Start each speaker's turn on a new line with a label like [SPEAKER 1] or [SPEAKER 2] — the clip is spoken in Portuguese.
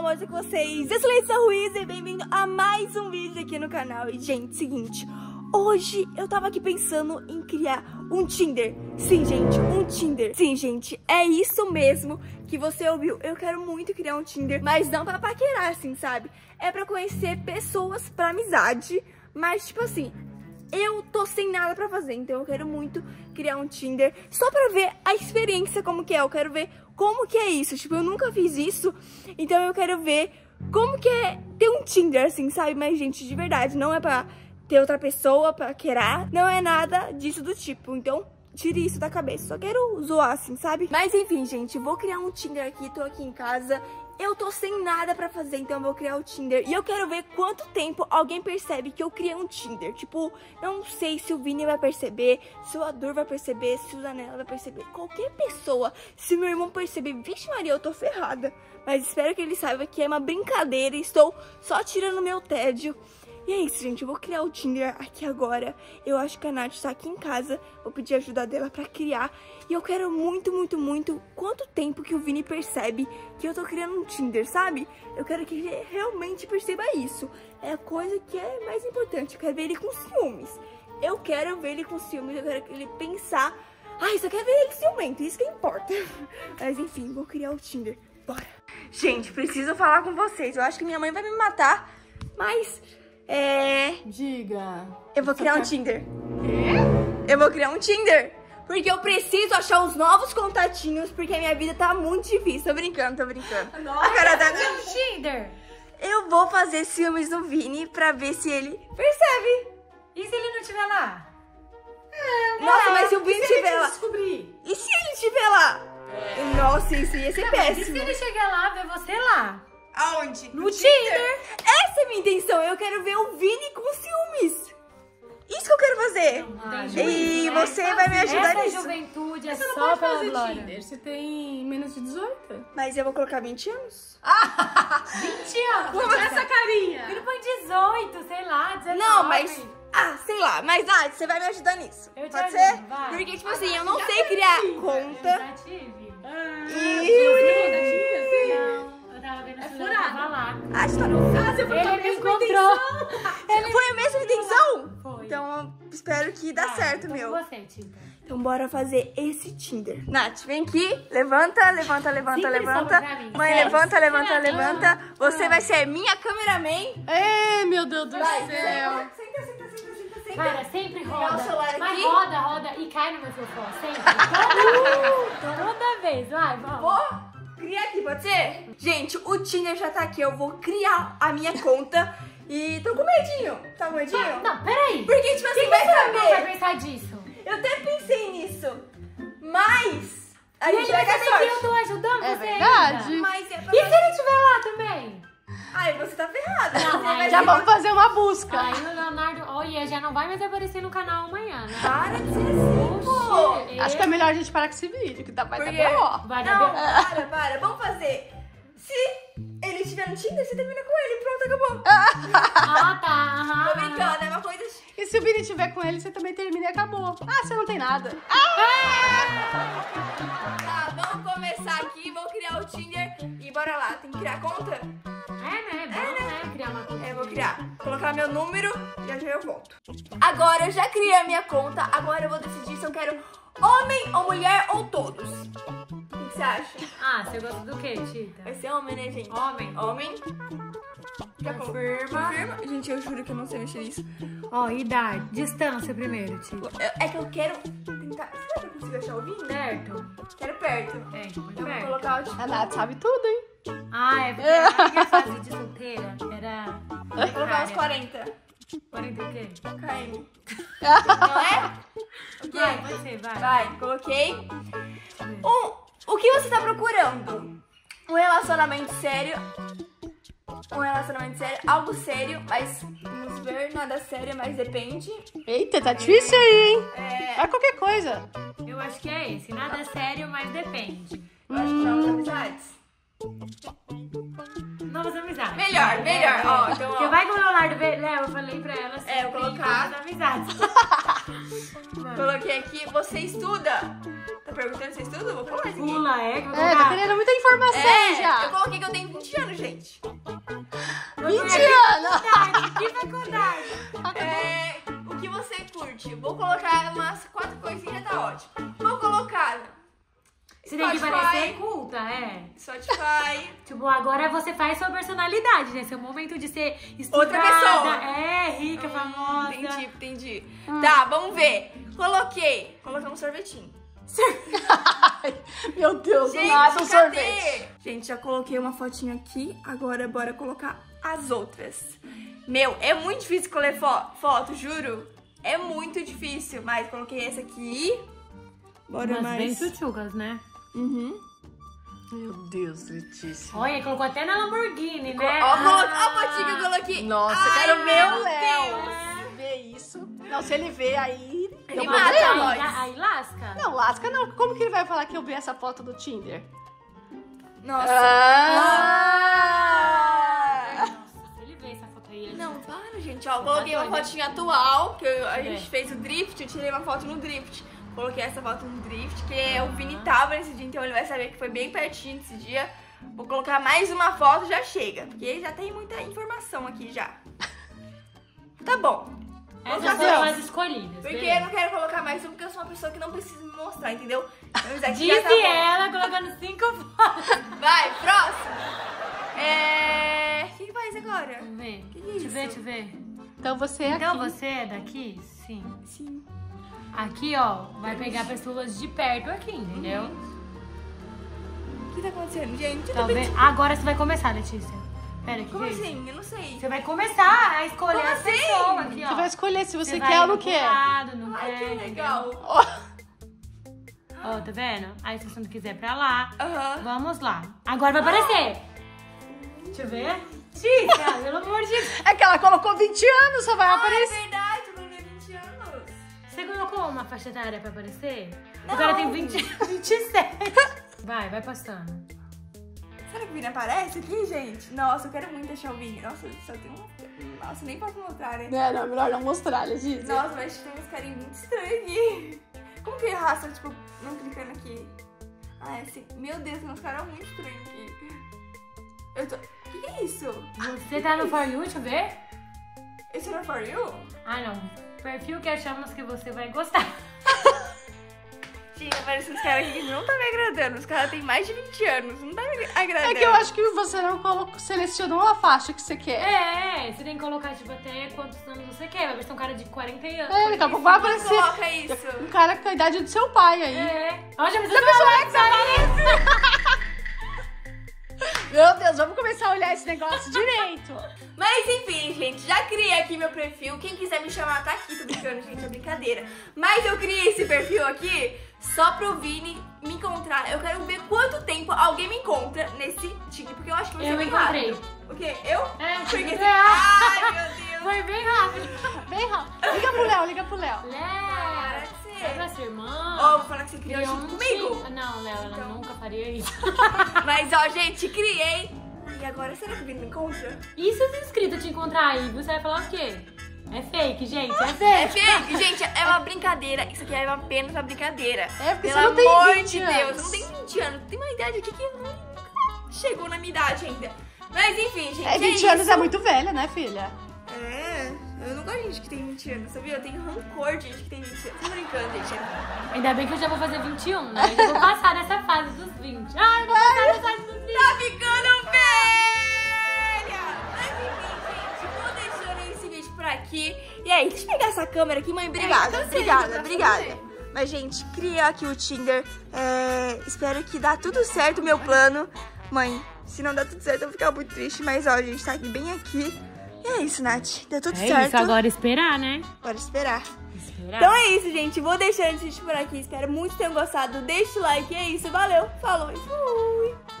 [SPEAKER 1] amores, com vocês? Eu sou Letícia Ruiz e bem-vindo a mais um vídeo aqui no canal. E, gente, seguinte, hoje eu tava aqui pensando em criar um Tinder. Sim, gente, um Tinder. Sim, gente, é isso mesmo que você ouviu. Eu quero muito criar um Tinder, mas não pra paquerar, assim, sabe? É pra conhecer pessoas pra amizade, mas, tipo assim, eu tô sem nada pra fazer, então eu quero muito criar um Tinder só pra ver a experiência como que é. Eu quero ver como que é isso, tipo, eu nunca fiz isso, então eu quero ver como que é ter um Tinder, assim, sabe? Mas, gente, de verdade, não é pra ter outra pessoa, pra querer, não é nada disso do tipo, então tire isso da cabeça, só quero zoar, assim, sabe? Mas, enfim, gente, vou criar um Tinder aqui, tô aqui em casa. Eu tô sem nada pra fazer, então eu vou criar o Tinder. E eu quero ver quanto tempo alguém percebe que eu criei um Tinder. Tipo, eu não sei se o Vini vai perceber, se o Adur vai perceber, se o Danella vai perceber. Qualquer pessoa, se meu irmão perceber, vixe Maria, eu tô ferrada. Mas espero que ele saiba que é uma brincadeira e estou só tirando meu tédio. E é isso, gente, eu vou criar o Tinder aqui agora. Eu acho que a Nath tá aqui em casa, vou pedir ajuda dela pra criar. E eu quero muito, muito, muito quanto tempo que o Vini percebe que eu tô criando um Tinder, sabe? Eu quero que ele realmente perceba isso. É a coisa que é mais importante, eu quero ver ele com ciúmes. Eu quero ver ele com ciúmes, eu quero que ele pensar... Ai, só quero ver ele ciumento, isso que importa. Mas enfim, vou criar o Tinder, bora. Gente, preciso falar com vocês, eu acho que minha mãe vai me matar, mas...
[SPEAKER 2] Diga.
[SPEAKER 1] Eu vou criar um Tinder. Quê? Eu vou criar um Tinder. Porque eu preciso achar uns novos contatinhos, porque a minha vida tá muito difícil. Tô brincando, tô brincando.
[SPEAKER 2] Nossa,
[SPEAKER 1] a cara da
[SPEAKER 2] um Tinder.
[SPEAKER 1] Eu vou fazer ciúmes no Vini pra ver se ele percebe.
[SPEAKER 2] E se ele não estiver lá?
[SPEAKER 1] Nossa, mas se o Vini estiver lá...
[SPEAKER 2] descobrir?
[SPEAKER 1] E se ele estiver lá? Nossa, isso ia ser péssimo.
[SPEAKER 2] E se ele chegar lá, ver você lá?
[SPEAKER 1] Aonde?
[SPEAKER 2] No Tinder.
[SPEAKER 1] Essa é a minha intenção. Eu quero ver o Vini com ciúmes. Isso que eu quero fazer. E você vai me ajudar
[SPEAKER 2] Essa
[SPEAKER 1] nisso.
[SPEAKER 2] Juventude é
[SPEAKER 3] Você não
[SPEAKER 2] só
[SPEAKER 3] pode
[SPEAKER 2] pela
[SPEAKER 3] fazer
[SPEAKER 2] glória.
[SPEAKER 3] Tinder, você tem menos de 18.
[SPEAKER 1] Mas eu vou colocar 20 anos.
[SPEAKER 2] 20 anos.
[SPEAKER 3] Como essa carinha?
[SPEAKER 2] Ele põe 18, sei lá, 19.
[SPEAKER 1] Não, mas... Ah, sei lá. Mas, Nath, você vai me ajudar nisso.
[SPEAKER 2] Eu te
[SPEAKER 1] Pode
[SPEAKER 2] ajudo,
[SPEAKER 1] ser?
[SPEAKER 2] vai.
[SPEAKER 1] Porque, tipo assim, eu não sei criar
[SPEAKER 2] Eu
[SPEAKER 1] conta.
[SPEAKER 2] já tive. Não, eu tava vendo se ele tava lá.
[SPEAKER 1] Acho que tá no caso.
[SPEAKER 2] Ele me encontrou.
[SPEAKER 1] Foi a mesma intenção?
[SPEAKER 2] Foi.
[SPEAKER 1] Então, eu espero que dá certo,
[SPEAKER 2] então
[SPEAKER 1] meu.
[SPEAKER 2] Você, Tita.
[SPEAKER 1] Então, bora fazer esse Tinder. Nath, vem aqui. Levanta, levanta, levanta,
[SPEAKER 2] Sempre
[SPEAKER 1] levanta.
[SPEAKER 2] sobra pra mim.
[SPEAKER 1] Mãe,
[SPEAKER 2] Sério.
[SPEAKER 1] levanta, levanta, levanta. Você vai ser minha cameraman.
[SPEAKER 3] É, meu Deus do
[SPEAKER 1] Vai,
[SPEAKER 3] céu.
[SPEAKER 1] senta, senta, senta, senta, senta.
[SPEAKER 2] Cara, sempre
[SPEAKER 1] Pegar o
[SPEAKER 2] roda.
[SPEAKER 1] celular
[SPEAKER 2] Mas
[SPEAKER 1] aqui.
[SPEAKER 2] roda, roda e cai no meu fofó. Sempre. Toda vez. Vai, vamos.
[SPEAKER 1] Vou criar aqui, pode ser? Gente, o Tinder já tá aqui. Eu vou criar a minha conta. E tô com medinho. Tá com medinho?
[SPEAKER 2] Não, peraí.
[SPEAKER 1] Porque, tipo assim,
[SPEAKER 2] Quem
[SPEAKER 1] vai
[SPEAKER 2] que você não vai
[SPEAKER 1] saber.
[SPEAKER 2] pensar disso?
[SPEAKER 1] Eu até pensei nisso. Mas a
[SPEAKER 2] E
[SPEAKER 1] gente
[SPEAKER 2] ele
[SPEAKER 1] vai
[SPEAKER 2] vai
[SPEAKER 1] ter
[SPEAKER 2] saber que eu
[SPEAKER 1] sorte.
[SPEAKER 2] tô ajudando
[SPEAKER 3] É
[SPEAKER 2] você
[SPEAKER 3] verdade.
[SPEAKER 2] ainda.
[SPEAKER 1] Mas é pra
[SPEAKER 2] E se ele estiver lá também?
[SPEAKER 1] Ai, você tá ferrada.
[SPEAKER 2] Não,
[SPEAKER 1] Você
[SPEAKER 2] aí
[SPEAKER 1] vai
[SPEAKER 3] Já
[SPEAKER 1] ser-
[SPEAKER 3] vamos fazer uma busca.
[SPEAKER 2] Aí o Leonardo, olha, já não vai mais aparecer no canal amanhã, né?
[SPEAKER 1] Para de ser assim, pô.
[SPEAKER 2] Oxi,
[SPEAKER 3] Acho que é melhor a gente parar com esse vídeo, que vai
[SPEAKER 1] Por
[SPEAKER 3] dar
[SPEAKER 1] quê?
[SPEAKER 3] B.O.
[SPEAKER 2] Vai
[SPEAKER 1] Não,
[SPEAKER 2] dar
[SPEAKER 1] para. Vamos fazer. Se ele estiver no Tinder, você termina com ele. Pronto, acabou.
[SPEAKER 2] Ah, tá. Aham.
[SPEAKER 1] Tô brincando, é uma coisa...
[SPEAKER 3] E se o Vini estiver com ele, você também termina e acabou. Ah, você não tem nada.
[SPEAKER 1] Tá, vamos começar aqui. Vou criar o Tinder e bora lá. Tem que criar conta?
[SPEAKER 2] É, né? Bom, né? Criar uma conta.
[SPEAKER 1] É, vou criar. Vou colocar meu número e já eu volto. Agora, eu já criei a minha conta. Agora eu vou decidir se eu quero homem ou mulher ou todos. O que você acha?
[SPEAKER 2] Ah, você gosta do quê, Tita?
[SPEAKER 1] Vai ser homem, né, gente?
[SPEAKER 2] Homem.
[SPEAKER 1] Homem.
[SPEAKER 2] Confirma.
[SPEAKER 1] Confirma. Gente, eu juro que eu não sei mexer nisso.
[SPEAKER 2] Ó, idade. Distância primeiro, Tita.
[SPEAKER 1] É que eu quero tentar... Será que eu consigo achar o Vini?
[SPEAKER 2] Certo?
[SPEAKER 1] Quero perto.
[SPEAKER 2] É, muito
[SPEAKER 1] Eu vou
[SPEAKER 2] perto.
[SPEAKER 1] colocar o...
[SPEAKER 3] A Nath sabe tudo, hein?
[SPEAKER 2] Ah, é porque a minha fase de solteira era...
[SPEAKER 1] Vou colocar uns 40
[SPEAKER 2] 40 o quê?
[SPEAKER 1] km. Não é? Ok.
[SPEAKER 2] Vai, pode ser, vai.
[SPEAKER 1] Vai, coloquei. O que você tá procurando? Um relacionamento sério. Um relacionamento sério, algo sério, mas vamos ver, nada sério, mas depende.
[SPEAKER 3] Eita, tá difícil aí, hein?
[SPEAKER 1] É,
[SPEAKER 3] Vai qualquer coisa.
[SPEAKER 2] Eu acho que é esse. Nada sério, mas depende.
[SPEAKER 1] eu acho que são amizades.
[SPEAKER 2] Novas amizades.
[SPEAKER 1] Melhor. Ó, então, ó.
[SPEAKER 2] Você vai com o Leonardo Léo, eu falei pra ela assim.
[SPEAKER 1] É, eu vou colocar.
[SPEAKER 2] Novas amizades.
[SPEAKER 1] Coloquei aqui, você estuda? Tá perguntando se estuda? Eu vou falar isso aqui.
[SPEAKER 2] Pula, é.
[SPEAKER 3] É, tá querendo muita informação
[SPEAKER 1] É,
[SPEAKER 3] já.
[SPEAKER 1] eu coloquei que eu tenho 20 anos, gente. Spotify.
[SPEAKER 2] Tipo, agora você faz sua personalidade, né? Seu momento de ser estudada.
[SPEAKER 1] Outra pessoa.
[SPEAKER 2] Rica, famosa.
[SPEAKER 1] Entendi. Tá, vamos ver. Coloquei um sorvetinho.
[SPEAKER 3] Ai, meu Deus,
[SPEAKER 1] Gente,
[SPEAKER 3] nada, um
[SPEAKER 1] cadê?
[SPEAKER 3] sorvete.
[SPEAKER 1] Gente, já coloquei uma fotinha aqui. Agora bora colocar as outras. Meu, é muito difícil escolher foto, juro. É muito difícil. Mas coloquei essa aqui. Bora
[SPEAKER 2] Mas
[SPEAKER 1] mais.
[SPEAKER 2] bem tchutchugas, né?
[SPEAKER 1] Uhum.
[SPEAKER 3] Meu Deus, Letícia.
[SPEAKER 2] Olha, colocou até na Lamborghini, né?
[SPEAKER 1] Ó, a fotinha que eu coloquei.
[SPEAKER 3] Nossa,
[SPEAKER 1] Ai,
[SPEAKER 3] quero ver
[SPEAKER 1] meu
[SPEAKER 3] o Léo.
[SPEAKER 1] Deus.
[SPEAKER 3] Se vê isso. Não, se ele vê aí...
[SPEAKER 1] Ele
[SPEAKER 3] deu
[SPEAKER 1] mata
[SPEAKER 3] problema.
[SPEAKER 1] nós.
[SPEAKER 2] Aí lasca.
[SPEAKER 3] Não, lasca não. Como que ele vai falar que eu vi essa foto do Tinder?
[SPEAKER 1] Nossa.
[SPEAKER 3] Ah!
[SPEAKER 2] Nossa, se ele vê essa foto aí... ele-
[SPEAKER 1] Não, para, gente. Ó, coloquei uma fotinha atual, que a
[SPEAKER 2] É.
[SPEAKER 1] gente fez o drift, eu tirei uma foto no drift. Coloquei essa foto no drift, que o Vini tava nesse dia, então ele vai saber que foi bem pertinho desse dia. Vou colocar mais uma foto, já chega, porque já tem muita informação aqui já. Tá bom.
[SPEAKER 2] Essas
[SPEAKER 1] Colocar
[SPEAKER 2] foram
[SPEAKER 1] três.
[SPEAKER 2] as escolhidas.
[SPEAKER 1] Porque
[SPEAKER 2] beleza.
[SPEAKER 1] eu não quero colocar mais um, porque eu sou uma pessoa que não precisa me mostrar, entendeu? Então isso aqui
[SPEAKER 2] Disse
[SPEAKER 1] já tá bom.
[SPEAKER 2] ela colocando 5 fotos.
[SPEAKER 1] Vai, próximo. O que faz agora?
[SPEAKER 2] Vamos ver.
[SPEAKER 1] Que
[SPEAKER 2] Deixa eu
[SPEAKER 1] isso?
[SPEAKER 2] ver, deixa eu ver.
[SPEAKER 3] Então você é
[SPEAKER 2] Então
[SPEAKER 3] aqui.
[SPEAKER 2] você é daqui? Sim.
[SPEAKER 1] Sim.
[SPEAKER 2] Aqui, ó, vai pegar pessoas de perto aqui, entendeu?
[SPEAKER 1] O que tá acontecendo, gente? Eu tô
[SPEAKER 2] Talvez...
[SPEAKER 1] pensando-
[SPEAKER 2] Agora você vai começar, Letícia. Pera,
[SPEAKER 1] Como
[SPEAKER 2] que é isso?
[SPEAKER 1] assim? Eu não sei.
[SPEAKER 2] Você vai começar a escolher
[SPEAKER 1] Como
[SPEAKER 2] as
[SPEAKER 1] assim?
[SPEAKER 2] pessoas aqui, ó.
[SPEAKER 3] Você vai escolher se você
[SPEAKER 2] vai
[SPEAKER 3] quer ou não
[SPEAKER 2] indo pro
[SPEAKER 3] quer.
[SPEAKER 2] lado, não
[SPEAKER 1] Ai,
[SPEAKER 2] quer,
[SPEAKER 1] que
[SPEAKER 2] entendeu?
[SPEAKER 1] legal.
[SPEAKER 3] Ó,
[SPEAKER 2] Ó, tá vendo? Aí se você não quiser pra lá,
[SPEAKER 1] Aham.
[SPEAKER 2] vamos lá. Agora vai aparecer. Deixa eu ver. Tica, pelo amor de Deus.
[SPEAKER 3] é que ela colocou 20 anos, só vai
[SPEAKER 1] Ah, é
[SPEAKER 3] aparecer.
[SPEAKER 1] verdade, eu coloquei 20 anos.
[SPEAKER 2] Você colocou uma faixa etária pra aparecer?
[SPEAKER 1] Não.
[SPEAKER 2] O cara tem 27. Vai passando.
[SPEAKER 1] Será que o Vini aparece aqui, gente? Nossa, eu quero muito achar o Vini. Nossa, só tem um... Nossa, nem posso mostrar, né?
[SPEAKER 3] Não, melhor não mostrar, Letícia.
[SPEAKER 1] Nossa, mas tem uns carinhos muito estranhos aqui. Como que arrasta, tipo, não clicando aqui? Ah, é assim. Meu Deus, tem uns caras muito estranhos aqui. Eu tô... O que é isso?
[SPEAKER 2] Você tá no For You, deixa eu ver.
[SPEAKER 1] Esse não é For You?
[SPEAKER 2] Ah, não. Perfil que achamos que você vai gostar.
[SPEAKER 1] Gente, aparece uns caras aqui que não tá me agradando. Os caras têm mais de 20 anos, não tá me agradando.
[SPEAKER 3] É que eu acho que você não selecionou a faixa que você quer.
[SPEAKER 2] É, você tem que colocar, tipo, até quantos anos você quer. Vai ver se é um cara de 40 anos.
[SPEAKER 3] É, daqui a pouco vai
[SPEAKER 1] Como
[SPEAKER 3] aparecer
[SPEAKER 1] coloca isso?
[SPEAKER 3] um cara com a idade do seu pai aí.
[SPEAKER 2] É. Ó, já precisa falar que você aparece.
[SPEAKER 3] Meu Deus, vamos começar a olhar esse negócio direito.
[SPEAKER 1] Mas enfim, gente, já criei aqui meu perfil. Quem quiser me chamar tá aqui, tô brincando, gente, é brincadeira. Mas eu criei esse perfil aqui só pro Vini me encontrar. Eu quero ver quanto tempo alguém me encontra nesse Tinder, porque eu acho que vai ser
[SPEAKER 2] Eu
[SPEAKER 1] bem
[SPEAKER 2] encontrei.
[SPEAKER 1] rápido. O quê? Eu?
[SPEAKER 2] É,
[SPEAKER 1] Porque...
[SPEAKER 2] é.
[SPEAKER 1] Ai, meu Deus.
[SPEAKER 2] Foi bem rápido.
[SPEAKER 3] Bem rápido. Liga pro Léo, liga pro Léo.
[SPEAKER 1] Para
[SPEAKER 2] Léo,
[SPEAKER 1] de ser.
[SPEAKER 2] é pra sua irmã.
[SPEAKER 1] Ó, vou falar que você criou
[SPEAKER 2] Criou
[SPEAKER 1] junto
[SPEAKER 2] um
[SPEAKER 1] comigo.
[SPEAKER 2] time. Não, Léo, ela
[SPEAKER 1] Então.
[SPEAKER 2] nunca faria isso.
[SPEAKER 1] Mas ó, gente, criei. E agora, será que o Vini me encontra?
[SPEAKER 2] E se os inscritos te encontrar aí, você vai falar o quê? É fake, gente, é
[SPEAKER 1] É
[SPEAKER 2] fake.
[SPEAKER 1] fake, gente, é uma brincadeira. Isso aqui é apenas uma brincadeira.
[SPEAKER 3] É, porque
[SPEAKER 1] Pelo
[SPEAKER 3] você não tem
[SPEAKER 1] amor
[SPEAKER 3] 20
[SPEAKER 1] de
[SPEAKER 3] anos.
[SPEAKER 1] Deus, eu não tenho 20 anos. Tem uma idade aqui que nunca chegou na minha idade ainda. Mas enfim, gente.
[SPEAKER 3] É, 20 anos é muito velha, né, filha?
[SPEAKER 1] É, eu não gosto de gente que tem 20 anos, sabia? Eu tenho rancor de gente que tem 20 anos. Tô brincando, gente.
[SPEAKER 2] Ainda bem que eu já vou fazer 21, né? Eu já vou passar nessa fase dos 20. Ai, eu vou passar nessa fase dos 20.
[SPEAKER 1] Tá ficando velha! Mas enfim, gente, vou deixando esse vídeo por aqui. E aí, deixa eu pegar essa câmera aqui, mãe. Obrigada, obrigada. Mas, gente, criei aqui o Tinder. Espero que dá tudo certo o meu plano. Mãe, se não dá tudo certo, eu vou ficar muito triste. Mas, ó, a gente tá aqui bem aqui. E é isso, Nath. Deu tudo certo.
[SPEAKER 2] Isso, agora esperar, né?
[SPEAKER 1] Bora esperar.
[SPEAKER 2] Esperar.
[SPEAKER 1] Então é isso, gente. Vou deixando esse vídeo por aqui. Espero muito que tenham gostado. Deixa o like. E é isso. Valeu. Falou e fui.